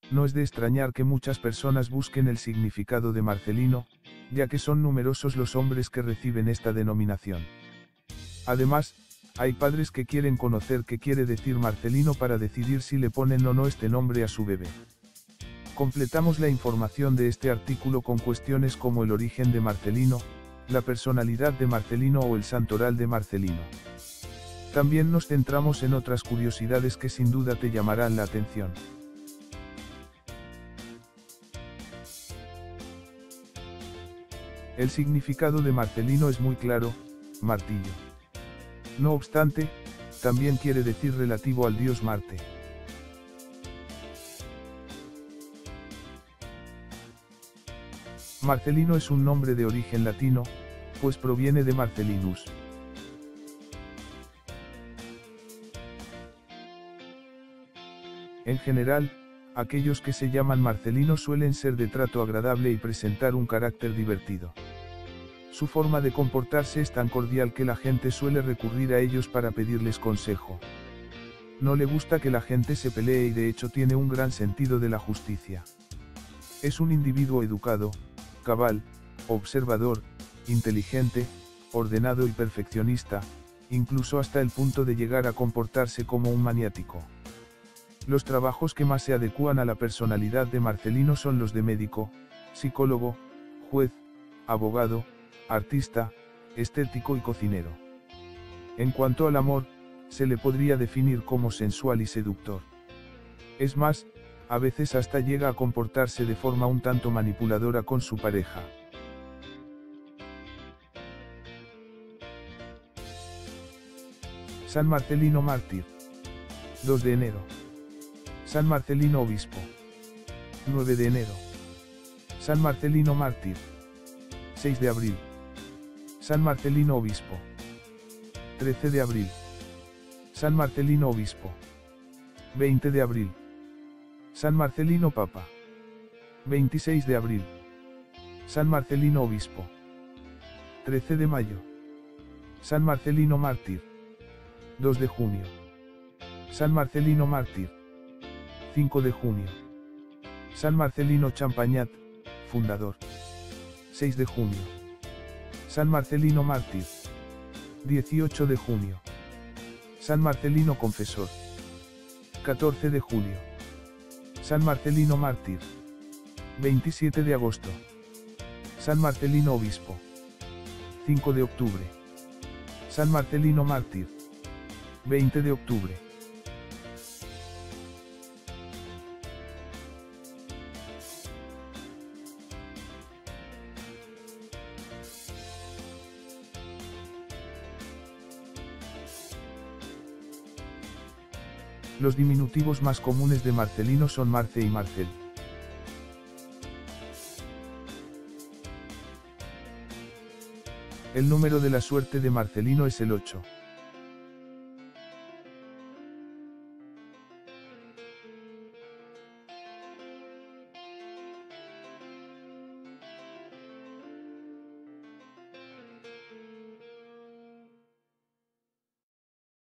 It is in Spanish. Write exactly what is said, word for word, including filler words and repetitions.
No es de extrañar que muchas personas busquen el significado de Marcelino, ya que son numerosos los hombres que reciben esta denominación. Además, hay padres que quieren conocer qué quiere decir Marcelino para decidir si le ponen o no este nombre a su bebé. Completamos la información de este artículo con cuestiones como el origen de Marcelino, la personalidad de Marcelino o el santoral de Marcelino. También nos centramos en otras curiosidades que sin duda te llamarán la atención. El significado de Marcelino es muy claro, martillo. No obstante, también quiere decir relativo al dios Marte. Marcelino es un nombre de origen latino, pues proviene de Marcellinus. En general, aquellos que se llaman Marcelino suelen ser de trato agradable y presentar un carácter divertido. Su forma de comportarse es tan cordial que la gente suele recurrir a ellos para pedirles consejo. No le gusta que la gente se pelee y de hecho tiene un gran sentido de la justicia. Es un individuo educado, cabal, observador, inteligente, ordenado y perfeccionista, incluso hasta el punto de llegar a comportarse como un maniático. Los trabajos que más se adecúan a la personalidad de Marcelino son los de médico, psicólogo, juez, abogado, artista, estético y cocinero. En cuanto al amor, se le podría definir como sensual y seductor. Es más, a veces hasta llega a comportarse de forma un tanto manipuladora con su pareja. San Marcelino mártir. dos de enero. San Marcelino obispo. nueve de enero. San Marcelino mártir. seis de abril. San Marcelino obispo. trece de abril. San Marcelino obispo. veinte de abril. San Marcelino papa. veintiséis de abril. San Marcelino obispo. trece de mayo. San Marcelino mártir. dos de junio. San Marcelino mártir. cinco de junio. San Marcelino Champagnat, fundador. seis de junio. San Marcelino mártir. dieciocho de junio. San Marcelino confesor. catorce de julio. San Marcelino mártir. veintisiete de agosto. San Marcelino obispo. cinco de octubre. San Marcelino mártir. veinte de octubre. Los diminutivos más comunes de Marcelino son Marce y Marcel. El número de la suerte de Marcelino es el ocho.